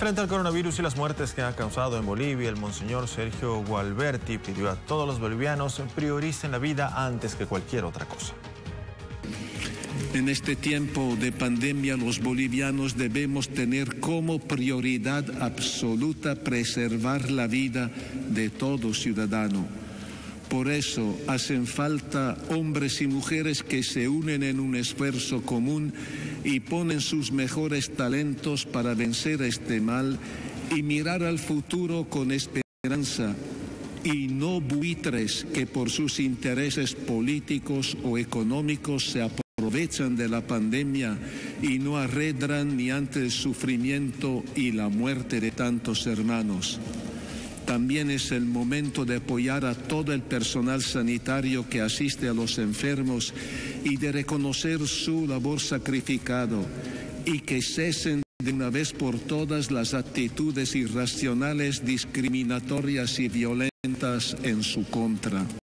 Frente al coronavirus y las muertes que ha causado en Bolivia, el monseñor Sergio Gualberti pidió a todos los bolivianos prioricen la vida antes que cualquier otra cosa. En este tiempo de pandemia, los bolivianos debemos tener como prioridad absoluta preservar la vida de todo ciudadano. Por eso hacen falta hombres y mujeres que se unen en un esfuerzo común y ponen sus mejores talentos para vencer este mal y mirar al futuro con esperanza, y no buitres que por sus intereses políticos o económicos se aprovechan de la pandemia y no arredran ni ante el sufrimiento y la muerte de tantos hermanos. También es el momento de apoyar a todo el personal sanitario que asiste a los enfermos y de reconocer su labor sacrificado y que cesen de una vez por todas las actitudes irracionales, discriminatorias y violentas en su contra.